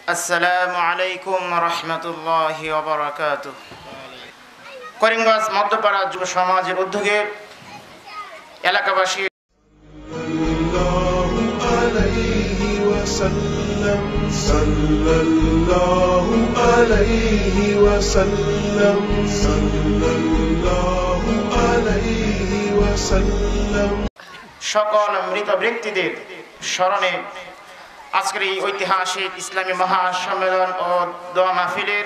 আসসালামু আলাইকুম রহমতুল্লাহি ওয়া বারাকাতুহু। করিমগঞ্জ মধ্যপাড়া যুব সমাজের উদ্যোগে এলাকাবাসী সকল মৃত ব্যক্তিদের স্মরণে আজকের এই ঐতিহাসিক ইসলামী মহাসম্মেলন ও দোয়া মাহফিলের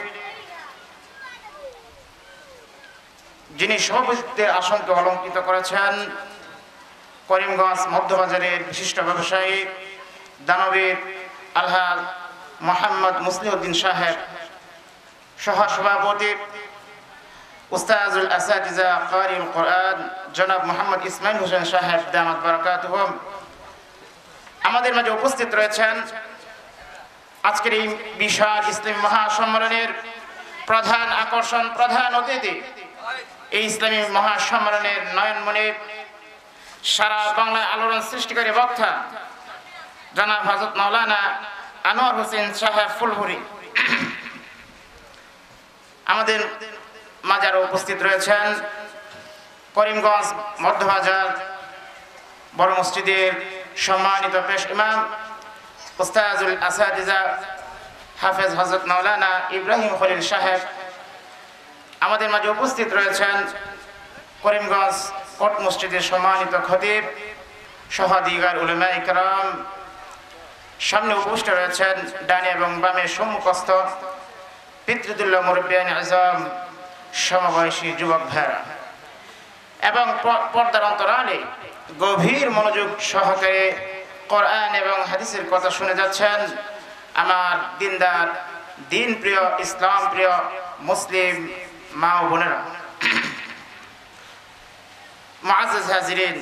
যিনি সভাপতিত্বের আসনকে অলঙ্কৃত করেছেন করিমগঞ্জ মধ্যবাজারের বিশিষ্ট ব্যবসায়ী দানবীর আলহাজ মোহাম্মদ মুসলিউদ্দিন সাহেব, সহসভাপতি উস্তাজুল আসাতিজা কারিউল কোরআন জনাব মোহাম্মদ ইসমাইল হোসেন সাহেব দামাত বারাকাতুহুম, আমাদের মাঝে উপস্থিত রয়েছেন আজকের এই বিশাল ইসলামী মহাসম্মেলনের প্রধান আকর্ষণ, প্রধান অতিথি, এই ইসলামী মহাসম্মেলনের নয়নমণি, সারা বাংলায় আলোড়ন সৃষ্টিকারী বক্তা জনাব হযরত মাওলানা আনোয়ার হোসেন সাহেব ফুলহুরি। আমাদের মাঝে আরো উপস্থিত রয়েছেন করিমগঞ্জ মধ্যবাজার বড় মসজিদের সম্মানিত পেশ ইমাম উস্তাজুল আসাতিজা হাফেজ হযরত মাওলানা ইব্রাহিম খলিল সাহেব। আমাদের মাঝে উপস্থিত রয়েছেন করিমগঞ্জ কোট মসজিদের সম্মানিত খতিব সহদিগার উলামা ইকরাম। সামনে উপস্থিত রয়েছেন ডানে এবং বামে সম্মুখস্থ পিতৃতুল্য মুরব্বিয়ান আযম, সমবয়সী যুবক ভাইরা এবং পর্দার অন্তরালে গভীর মনোযোগ সহকারে কোরআন এবং হাদিসের কথা শুনে যাচ্ছেন আমার দিনদার, দিন প্রিয়, ইসলাম প্রিয় মুসলিম মা ও বোনেরা। মুআজ্জাজ হাজিরিন,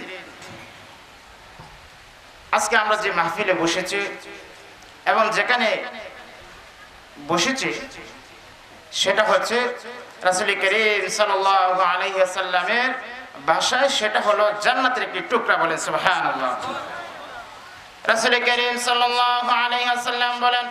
আজকে আমরা যে মাহফিলে বসেছি এবং যেখানে বসেছি সেটা হচ্ছে রাসূল করিম সাল্লাল্লাহু আলাইহি ওয়াসাল্লামের ভাষায় সেটা হলো জান্নাতের একটি টুকরা। বলেন সুবহানাল্লাহ। রাসূল করিম সাল্লাল্লাহু আলাইহি ওয়াসাল্লাম বলেন,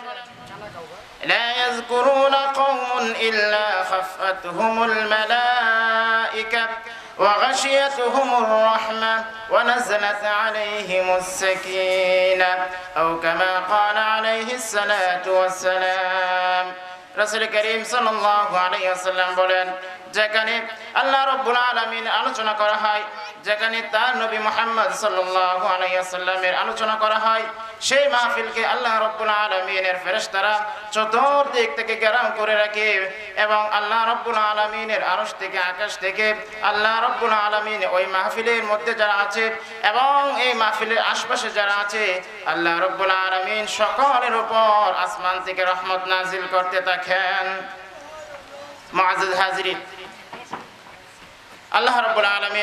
লা ইয়াযকুরুনা কওমুন ইল্লা খাফাতহুমুল মালায়েকা ওয়া গাশিয়াতুহুমুর রাহমা ওয়া নাযালাত আলাইহিমুস সাকিনা আও কামা ক্বালা আলাইহিস সালাতু ওয়াস সালাম। রাসূল করিম সাল্লাল্লাহু আলাইহি ওয়াসাল্লাম বলেন, যেখানে আল্লাহ রাব্বুল আলামিন আলোচনা করা হয়, যেখানে তার নবী মুহাম্মদ সাল্লাল্লাহু আলাইহি ওয়াসাল্লামের আলোচনা করা হয়, সেই মাহফিলকে আল্লাহ রাব্বুল আলামিনের ফেরেশতারা চতুর্দিক থেকে ঘেরাও করে রাখে এবং আল্লাহ রাব্বুল আলামিনের আরশ থেকে, আকাশ থেকে আল্লাহ রাব্বুল আলামিন ওই মাহফিলের মধ্যে যারা আছে এবং এই মাহফিলের আশপাশে যারা আছে, আল্লাহ রাব্বুল আলামিন সকলের উপর আসমান থেকে রহমত নাজিল করতে থাকেন। মুআজ্জাজ হাজিরিন, আল্লাহ রাব্বুল আলামিন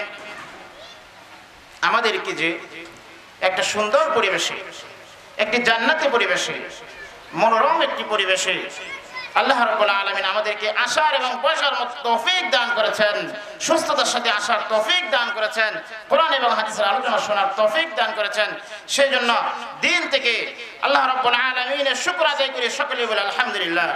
আমাদেরকে যে একটা সুন্দর পরিবেশে, একটি জান্নাতি পরিবেশে, মনোরম একটি পরিবেশে আল্লাহ রাব্বুল আলামিন আমাদেরকে আসার এবং বসার মতো তৌফিক দান করেছেন, সুস্থতার সাথে আসার তৌফিক দান করেছেন, কোরআন এবং হাদিসের আলোচনা শোনার তৌফিক দান করেছেন। সেই জন্য দিন থেকে আল্লাহ রাব্বুল আলামিনের শুকর আদায় করে সকলেই বলে আলহামদুলিল্লাহ।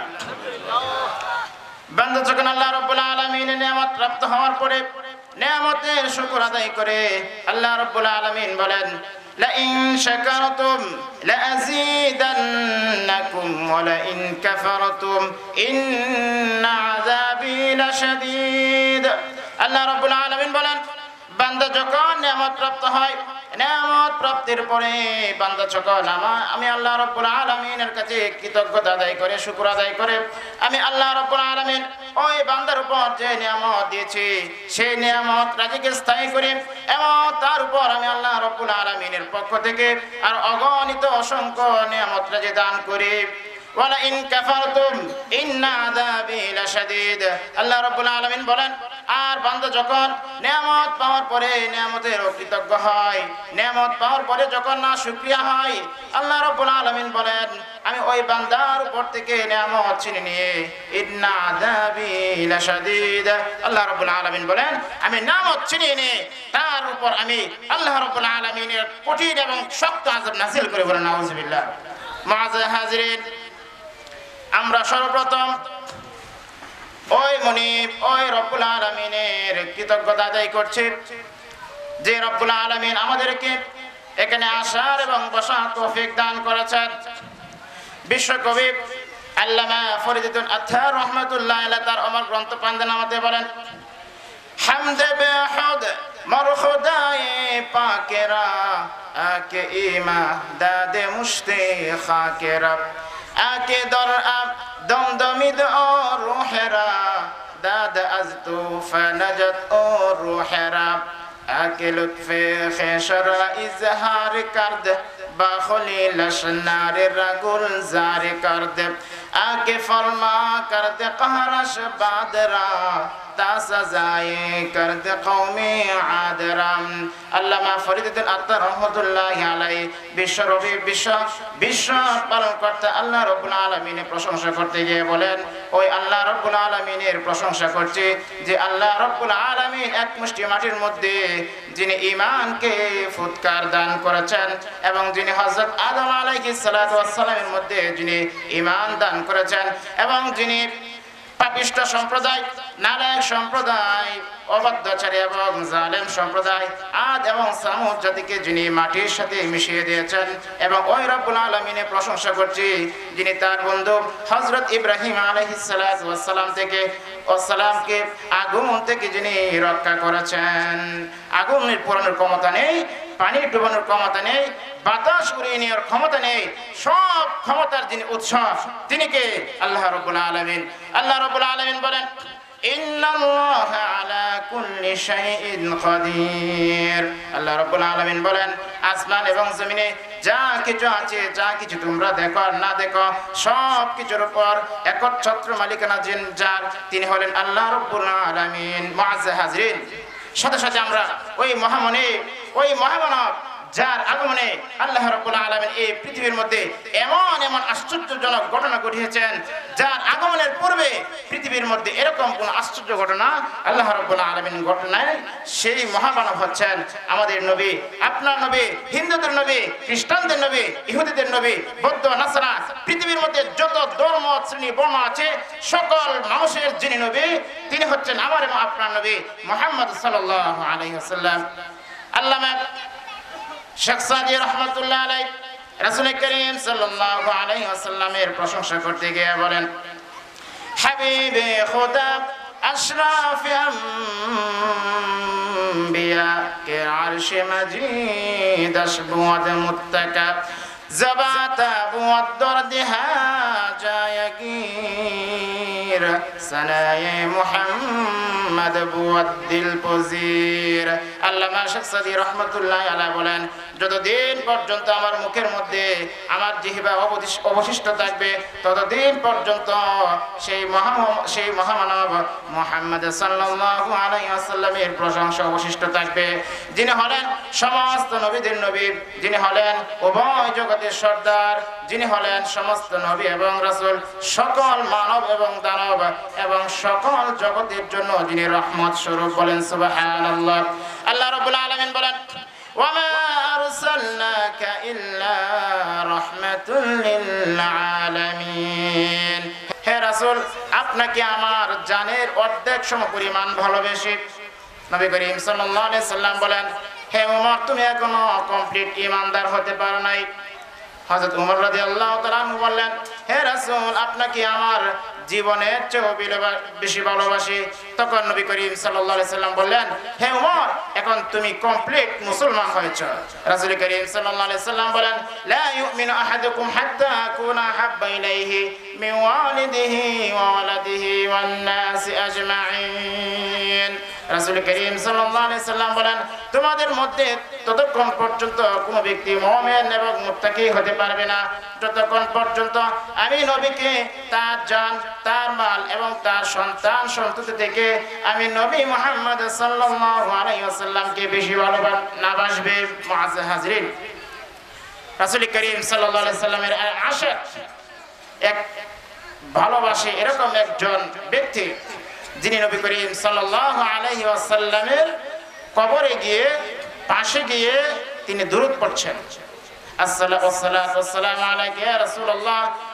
বান্দা যখন আল্লাহ রাব্বুল আলামিনের নিয়ামত প্রাপ্ত হওয়ার পরে নিয়ামতের শুকর আদায় করে আল্লাহ রাব্বুল আলামিন বলেন, লা ইন শাকারতুম লা আযীদান্নাকুম ওয়া লা ইন কাফারতুম ইন্না আযাবি লাশাদীদ। আল্লাহ রাব্বুল আলামিন বলেন, বান্দা যখন নিয়ামত প্রাপ্ত হয়, নিয়ামত প্রাপ্তির পরে বান্দা যখন আমি আল্লাহ রাব্বুল আলামিনের কাছে কৃতজ্ঞতা আদায় করে, শুকর আদায় করে, আমি আল্লাহ রাব্বুল আলামিন ওই বান্দার উপর যে নিয়ামত দিয়েছি সেই নিয়ামত রাজিকে স্থায়ী করি এবং তার উপর আমি আল্লাহ রাব্বুল আলামিনের পক্ষ থেকে আর অগণিত অসংখ্য নিয়ামত রাজি দান করি। ওয়ালা ইন কাফারতুম ইন্না আযাবি লাশাদীদ। আল্লাহ রাব্বুল আলামিন বলেন, আর বান্দা যখন নিয়ামত পাওয়ার পরে নিয়ামতের অকৃতজ্ঞ হয়, নিয়ামত পাওয়ার পরে যখন না শুকরিয়া হয়, আল্লাহ রাব্বুল আলামিন বলেন, আমি ওই বান্দার উপর থেকে নিয়ামত ছিনিয়ে নিয়ে ইন্না আযাবি লাশাদীদ। আল্লাহ রাব্বুল আলামিন বলেন, আমি নিয়ামত ছিনিয়ে নিয়ে তার উপর আমি আল্লাহ রাব্বুল আলামিনের কঠিন এবং শক্ত আযাব নাযিল করে। বলেন নাউযুবিল্লাহ। মুআজ্জাজ হাজিরিন, আমরা সর্বপ্রথম ওই মুনিব ওই রব্বুল আলামিনের কৃতজ্ঞতা আদায় করছি যে রব্বুল আলামিন আমাদেরকে এখানে আসার এবং বসার তৌফিক দান করেছেন। বিশ্বকবি আল্লামা ফরিদুদ্দীন আত্তার রহমাতুল্লাহ আলাইহি তার অমর গ্রন্থ পান্দেনামাতে বলেন, হামদে বেহুদ মরখুদায়ে পাকেরা আকে ইমা দাদে মুশতে খাকেরা আকে দর আব দমদমিদ ও রুহেরা দাদ আজ তুফানাজত ও রুহেরা আকে লুৎফে খেশরা ইজহার করদ বাখলি লশনার রাগুল জার করদ আকে ফরমা করদ কহরশ বাদরা তা সাজায়ে করদ কওমে আদরাম। আল্লামা ফরিদুদ্দীন আত্তার রহমাতুল্লাহি আলাইহি বিশ্ব পালন করতে আল্লাহ রাব্বুল আলামিনের প্রশংসা করতে গিয়ে বলেন, ওই আল্লাহ রাব্বুল আলামিনের প্রশংসা করছে যে আল্লাহ রাব্বুল আলামিন এক মুষ্টি মাটির মধ্যে যিনি ঈমানকে ফুৎকার দান করেছেন এবং যিনি হযরত আদম আলাইহিস সালাতু ওয়াস সালামের মধ্যে যিনি ঈমান দান করেছেন এবং যিনি পাপিষ্ঠ সম্প্রদায়, নালায়েক সম্প্রদায়, অবাধ্যচারী এবং জালেম সম্প্রদায় আদ এবং সামুদ জাতিকে যিনি মাটির সাথে মিশিয়ে দিয়েছেন এবং ওই রব্বুল আলামিনের প্রশংসা করছি যিনি তার বন্ধু হযরত ইব্রাহিম আলাইহিস সালাতু ওয়াস সালাম থেকে ওয়াসসালামকে আগুন থেকে যিনি রক্ষা করেছেন। আগুনের পোড়ানোর ক্ষমতা নেই, পানি ডুবানোর ক্ষমতা নেই, বাতাস উড়িয়ে নেওয়ার ক্ষমতা নেই, সব ক্ষমতার যিনি উৎস তিনি কে? আল্লাহ রাব্বুল আলামিন। আল্লাহ রাব্বুল আলামিন বলেন, ইন্নাল্লাহা আলা কুল্লি শাইইন কাদির। আল্লাহ রাব্বুল আলামিন বলেন, আসমান এবং জমিনে যা কিছু আছে, যা কিছু তোমরা দেখো আর না দেখো, সব কিছুর উপর একচ্ছত্র মালিকানা যার, তিনি হলেন আল্লাহ রাব্বুল আলামিন। মুআজ্জাজ হাজরিন, সাথে সাথে আমরা ওই মহামানব যার আগমনে আল্লাহ রাব্বুল আলামিন এই পৃথিবীর মধ্যে এমন আশ্চর্যজনক ঘটনা ঘটিয়েছেন, যার আগমনের পূর্বে পৃথিবীর মধ্যে এরকম কোন আশ্চর্য ঘটনা আল্লাহ রাব্বুল আলামিন ঘটনায় সেই মহামানব হচ্ছেন আমাদের নবী, আপনার নবী, হিন্দুদের নবী, খ্রিস্টানদের নবী, ইহুদিদের নবী, বৌদ্ধ, নাসারা, পৃথিবীর মধ্যে যত ধর্ম শ্রেণী বর্ণ আছে সকল মানুষের যিনি নবী তিনি হচ্ছেন আমার এবং আপনার নবী মুহাম্মদ সাল্লাল্লাহু আলাইহি ওয়াসাল্লাম। আল্লামা শেখ সাদি রহমাতুল্লাহ আলাইহি রাসূল করিম সাল্লাল্লাহু আলাইহি ওয়াসাল্লামের প্রশংসা করতে গিয়ে বলেন, হাবিবে খোদা আশরাফ আম্বিয়া কে আরশে মাজিদ আশবুদ মুত্তাকা জাবাতা বুদ দরদ হাজায়াগির সানায়ে মুহাম্মদ বুদ দিল পজির। আল্লামা শেখ সাদি রহমাতুল্লাহি আলাইহি বলেন, যতদিন পর্যন্ত আমার মুখের মধ্যে আমার জিহ্বা অবশিষ্ট থাকবে ততদিন পর্যন্ত সেই মহামানব মুহাম্মদ সাল্লাল্লাহু আলাইহি ওয়াসাল্লামের প্রশংসা অবশিষ্ট থাকবে, যিনি হলেন সমস্ত নবীদের নবী, যিনি হলেন উভয় জগতের সর্দার, যিনি হলেন সমস্ত নবী এবং রাসূল, সকল মানব এবং দানব এবং সকল জগতের জন্য যিনি রহমত স্বরূপ। বলেন সুবহানাল্লাহ। আল্লাহ রাব্বুল আলামিন বলেন, ওয়ামা আরসালনাকা ইল্লা রাহমাতুল লিল আলামিন। হে রাসূল, আপনাকে আমার জানের অর্ধেক সমপরিমাণ ভালোবেসে। নবী করিম সাল্লাল্লাহু আলাইহি সাল্লাম বলেন, হে ওমর, তুমি এখনো কমপ্লিট ঈমানদার হতে পারো নাই। হযরত ওমর রাদিয়াল্লাহু তাআলা আনহু বললেন, হে রাসূল, আপনাকে আমার জীবনের চেয়েও বেশি ভালোবাসি। তখন নবী করিম সাল্লাল্লাহু আলাইহি সাল্লাম বললেন, হে ওমর, এখন তুমি কমপ্লিট মুসলমান হয়েছো। রাসূল করিম সাল্লাল্লাহু আলাইহি সাল্লাম বলেন, লা ইউমিনু আহাদুকুম হাত্তা আকুনা হাব্বা ইলাইহি মিন ওয়ালিদিহি ওয়া ওয়ালাদিহি ওয়ান নাসি আজমাইন। রাসূল করিম সাল্লাল্লাহু আলাইহি সাল্লাম বলেন, তোমাদের মধ্যে ততক্ষণ পর্যন্ত কোন ব্যক্তি মুমিন এবং মুত্তাকি হতে পারবে না যতক্ষণ পর্যন্ত আমি নবীকে তার জান, তার মাল এবং তার সন্তান সন্ততি থেকে আমি নবী মুহাম্মদ সাল্লাল্লাহু আলাইহি ওয়াসাল্লামকে বেশি না বাসবে। মুআজ্জাজ হাজরিন, রাসূল করিম সাল্লাল্লাহু আলাইহি সাল্লামের আশিক এক ভালোবাসে এরকম একজন ব্যক্তি যিনি নবী করিম সাল্লাল্লাহু আলাইহি ওয়াসাল্লামের কবরে গিয়ে পাশে গিয়ে তিনি দুরূদ পড়ছেন, আসসালাতু ওয়াসসালামু আলাইকা ইয়া রাসূলুল্লাহ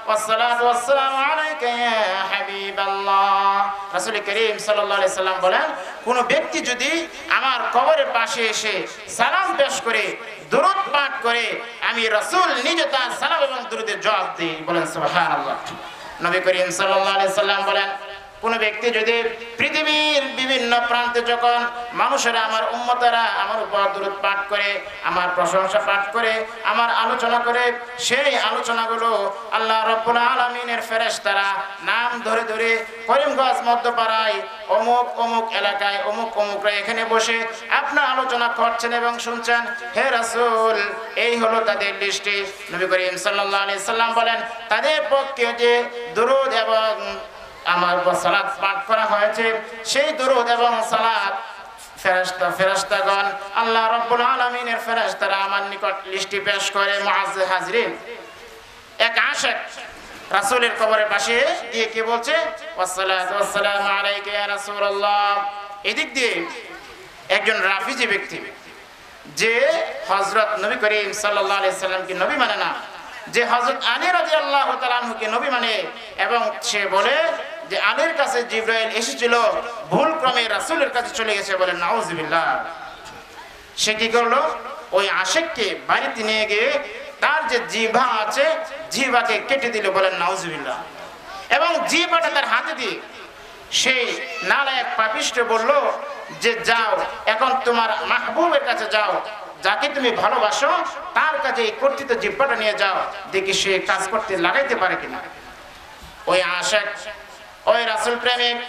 ওয়াসসালাতু ওয়াসসালামু আলাইকা ইয়া হাবিবাল্লাহ। রাসূল করিম সাল্লাল্লাহু আলাইহি সাল্লাম বলেন, কোন ব্যক্তি যদি আমার কবরের পাশে এসে সালাম পেশ করে, দুরূদ পাঠ করে, আমি রাসূল নিজে তার সালাম এবং দুরূদের জবাব দিই। বলেন সুবহানাল্লাহ। নবী করিম সাল্লাল্লাহু আলাইহি সাল্লাম বলেন, কোন ব্যক্তি যদি পৃথিবীর বিভিন্ন প্রান্তে যখন মানুষেরা, আমার উম্মতেরা আমার উপর দুরূদ পাঠ করে, আমার প্রশংসা পাঠ করে, আমার আলোচনা করে, সেই আলোচনাগুলো আল্লাহ রাব্বুল আলামিনের ফেরেশতারা নাম ধরে ধরে করিমগঞ্জ মধ্যপাড়ায় অমুক অমুক এলাকায় অমুক অমুকরা এখানে বসে আপনার আলোচনা করছেন এবং শুনছেন, হে রাসূল এই হলো তাদের লিস্টে। নবী করিম সাল্লাল্লাহু আলাইহি সাল্লাম বলেন, তাদের পক্ষে যে দুরূদ এবং আমার উপর সালাত পাঠ করা হয়েছে, সেই দুরূদ এবং সালাত ফেরেশতাগণ আল্লাহ রাব্বুল আলামিনের ফেরেশতারা আমার নিকট লিস্টি পেশ করে। মুআজ্জাজ হাজরিন, এক আশিক রাসূলের কবরের পাশে গিয়ে কি বলছে? ওয়াসসালাতু ওয়াসসালামু আলাইকা ইয়া রাসূলুল্লাহ। এদিক দিয়ে একজন রাফিজি ব্যক্তি, যে হযরত নবী করিম সাল্লাল্লাহু আলাইহি সাল্লামকে নবী মানে না, যে হযরত আলী রাদিয়াল্লাহু তাআলা আনহুকে নবী মানে, এবং সে বলে যে আলীর কাছে জিবরাইল এসেছিল, ভুল ক্রমে রাসূলের কাছে চলে গেছে। বলেন নাউযুবিল্লাহ। সে কি করলো? ওই আশিককে বাড়িতে নিয়ে গিয়ে তার যে জিহ্বা আছে, জিহ্বাকে কেটে দিল। বলেন নাউযুবিল্লাহ। এবং জিহ্বাটা তার হাতে দিয়ে সেই নালায়েক পাপিষ্ঠ বলল যে যাও, এখন তোমার মাহবুবের কাছে যাও, যাকে তুমি ভালোবাসো তার কাছে এই কর্তৃত্ব জিহ্বাটা নিয়ে যাও, দেখি সে কাজ করতে লাগাইতে পারে কিনা। ওই আশিক, ওই রাসূল প্রেমিক,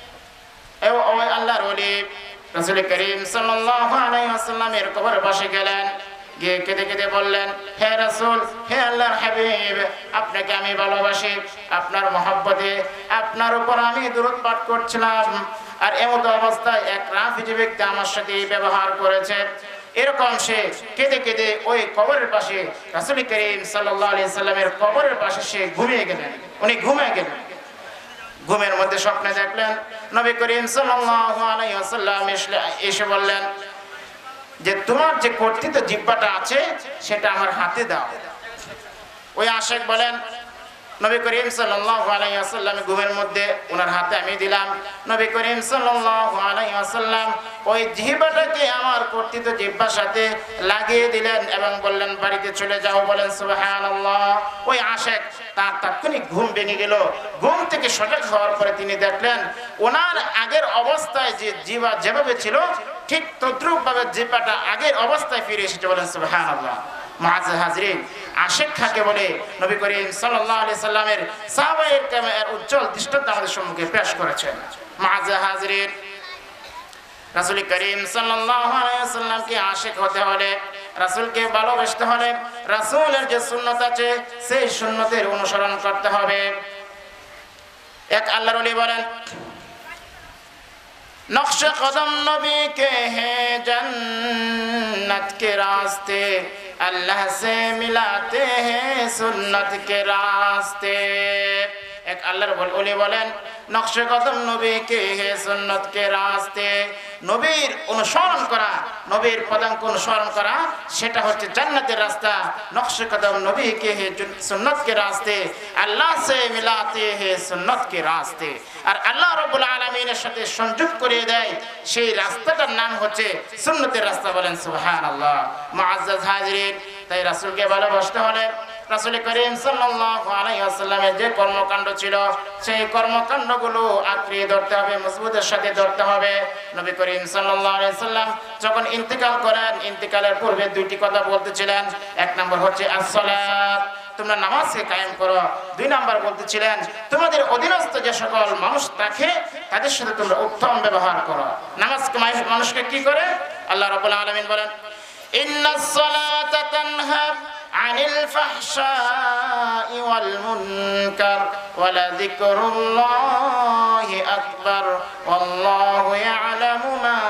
ওই আল্লাহর ওলি রাসূল করিম সাল্লাল্লাহু আলাইহি ওয়াসাল্লামের কবরের পাশে গেলেন, গিয়ে কেঁদে কেঁদে বললেন, হে রাসূল, হে আল্লাহর হাবিব, আপনাকে আমি ভালোবাসি, আপনার মহব্বতে আপনার উপর আমি দুরূদ পাঠ করছিলাম, আর এমত অবস্থায় এক রাফিজি ব্যক্তি আমার সাথে ব্যবহার করেছে। এরকম সে কেঁদে কেঁদে ওই কবরের পাশে, রাসূল করিম সাল্লাল্লাহু আলাইহি সাল্লামের কবরের পাশে সে ঘুমিয়ে গেলেন। উনি ঘুমিয়ে গেলেন। ঘুমের মধ্যে স্বপ্নে দেখলেন নবী করিম সাল্লাল্লাহু আলাইহি ওয়াসাল্লাম এসে বললেন যে তোমার যে কর্তৃত্ব জিহ্বাটা আছে সেটা আমার হাতে দাও। ওই আশিক বলেন, নবী করিম সাল্লাল্লাহু আলাইহি ওয়াসাল্লাম ঘুমের মধ্যে ওনার হাতে আমি দিলাম। নবী করিম সাল্লাল্লাহু আলাইহি ওয়াসাল্লাম ওই জিহ্বাটাকে আমার কর্তৃত্ব জিহ্বার সাথে লাগিয়ে দিলেন এবং বললেন, বাড়িতে চলে যাও। বলেন সুবহানাল্লাহ। ওই আশিক তার তাৎক্ষণিক ঘুম ভেঙে গেল। ঘুম থেকে সজাগ হওয়ার পরে তিনি দেখলেন ওনার আগের অবস্থায় যে জিহ্বা যেভাবে ছিল ঠিক তদ্রূপ ভাবে জিহ্বাটা আগের অবস্থায় ফিরে এসেছে। বলেন সুবহানাল্লাহ। মুআজ্জাজ হাজরিন, আশিক কাকে বলে নবী করিম সাল্লাল্লাহু আলাইহি সাল্লামের সাহাবায়ে কেরামের উজ্জ্বল দৃষ্টান্ত আমাদের সম্মুখে পেশ করেছেন। মুআজ্জাজ হাজরিন, রাসূল করিম সাল্লাল্লাহু আলাইহি ওয়াসাল্লামকে আশিক হতে হলে, রাসূলকে ভালোবাসতে হলে, রাসূলের যে সুন্নাত আছে সেই সুন্নতের অনুসরণ করতে হবে। এক আল্লাহর ওলি বলেন, नक्श कदम नबी के हैं जन्नत के रास्ते, अल्लाह से मिलाते हैं सुन्नत के रास्ते। एक अल्लाहर ওলি বলেন, নকশে কদম নবী কে হে সুন্নত কে রাস্তে, নবীর অনুসরণ করা, নবীর পদাঙ্ক অনুসরণ করা সেটা হচ্ছে জান্নাতের রাস্তা। নকশে কদম নবী কে হে সুন্নত কে রাস্তে, আল্লাহ সে মিলাতে হে সুন্নত কে রাস্তে। আর আল্লাহ রাব্বুল আলামিনের সাথে সংযোগ করে দেয় সেই রাস্তাটার নাম হচ্ছে সুন্নতের রাস্তা। বলেন সুবহানাল্লাহ। মুআজ্জাজ হাজরিন, তাই রাসূলকে ভালোবাসতে হলে রাসূল করিম সাল্লাল্লাহু আলাইহি ওয়াসাল্লামের যে কর্মকাণ্ড ছিল সেই কর্মকাণ্ডগুলো আঁকড়ে ধরতে হবে, মজবুতের সাথে ধরতে হবে। নবী করিম সাল্লাল্লাহু আলাইহি ওয়াসাল্লাম যখন ইন্তেকাল করেন, ইন্তেকালের পূর্বে দুইটি কথা বলতেছিলেন। এক নম্বর হচ্ছে আসসালাত, তোমরা নামাজকে কায়েম করো। দুই নাম্বার বলতেছিলেন তোমাদের অধীনস্থ যে সকল মানুষ থাকে তাদের সাথে তোমরা উত্তম ব্যবহার করো। নামাজকে মানুষকে কি করে? আল্লাহ রাব্বুল আলামিন বলেন, ইন্নাস সালাতা তানহা আনিল ফাহশাই ওয়াল মুনকার ওয়ালাযিকরুল্লাহি আকবার ওয়াল্লাহু ইয়ালামু মা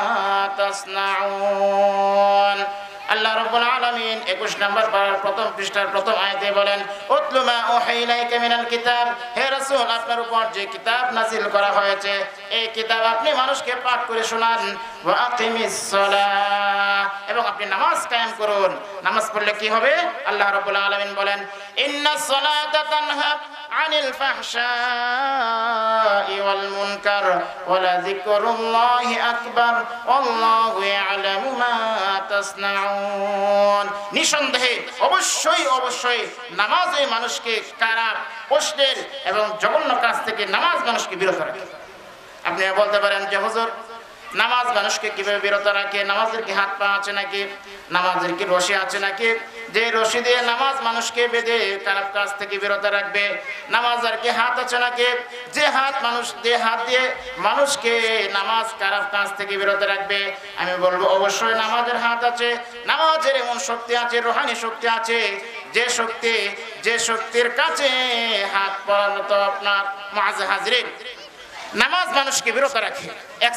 তাসনাউন। আল্লাহ রাব্বুল আলামিন 21 নম্বর পারার প্রথম পৃষ্ঠার প্রথম আয়াতে বলেন, উতলু মা উহিয়া ইলাইকা মিনাল কিতাব, হে রাসূল রাসূল আপনার উপর যে কিতাব নাযিল করা হয়েছে এই কিতাব আপনি মানুষকে পাঠ করে শোনান ওয়া আকিমিস সালাহ এবং আপনি নামাজ কায়েম করুন নামাজ পড়লে কি হবে আল্লাহ রাব্বুল আলামিন বলেন ইন্নাস সালাতা তানহা আনিল ফাহশাই ওয়াল মুনকার ওয়া লাযিকরুল্লাহি আকবার আল্লাহু ইয়ালামু মা তাসনাউন নিঃসন্দেহে অবশ্যই নামাজ এই মানুষকে খারাপ অশ্লীল এবং জঘন্য কাজ থেকে নামাজ মানুষকে বিরত রাখে আপনি বলতে পারেন যে হুজুর নামাজ মানুষকে কিভাবে বিরত রাখে নামাজের কি হাত পা আছে নাকি নামাজের কি রশি আছে নাকি যে রশি দিয়ে নামাজ মানুষকে বেঁধে খারাপ কাজ থেকে বিরত রাখবে নামাজের কি হাত আছে নাকি যে হাত দিয়ে মানুষকে নামাজ খারাপ কাজ থেকে বিরত রাখবে আমি বলবো অবশ্যই নামাজের হাত আছে নামাজের এমন শক্তি আছে রুহানি শক্তি আছে যে শক্তির কাছে হাত পড়ানো তো আপনার মুআজ্জাজ হাজরিন নামাজ মানুষকে বিরত রাখে এক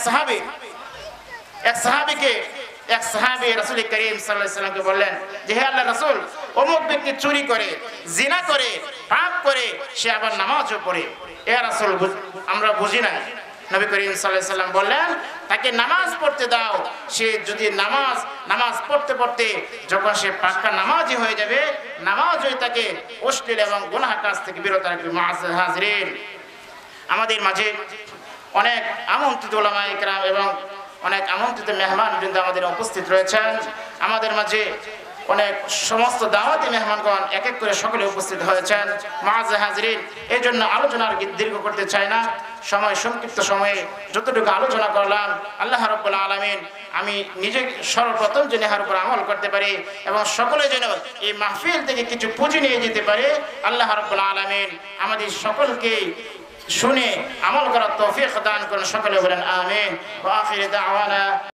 সাহাবী রাসূল করিম সাল্লাল্লাহু আলাইহি ওয়াসাল্লামকে বললেন যে হে আল্লাহর রাসূল অমুক ব্যক্তি চুরি করে জিনা করে পাপ করে সে আবার নামাজও পড়ে হে রাসূল আমরা বুঝি না নবী করিম সাল্লাল্লাহু আলাইহি ওয়াসাল্লাম বললেন তাকে নামাজ পড়তে দাও সে যদি নামাজ পড়তে যখন সে পাক্কা নামাজি হয়ে যাবে নামাজই তাকে অশ্লীল এবং গুনাহ কাজ থেকে বিরত রাখবে মুআজ্জাজ হাজরিন আমাদের মাঝে অনেক আমন্ত্রিত উলামায়ে কেরাম এবং অনেক আমন্ত্রিত মেহমান বৃন্দ আমাদের উপস্থিত রয়েছেন আমাদের মাঝে অনেক সমস্ত দাওয়াতি মেহমানগণ এক এক করে সকলে উপস্থিত হয়েছেন মুআজ্জাজ হাজরিন এই জন্য আলোচনার দীর্ঘ করতে চাই না সংক্ষিপ্ত সময়ে যতটুকু আলোচনা করলাম আল্লাহ রাব্বুল আলামিন আমি নিজে সর্বপ্রথম যেন এর উপর আমল করতে পারি এবং সকলে যেন এই মাহফিল থেকে কিছু পুঁজি নিয়ে যেতে পারে আল্লাহ রাব্বুল আলামিন আমাদের সকলকে শুনে আমল করার তৌফিক দান করুন সকলে বলেন আমিন ওয়া আখির দাওয়ানা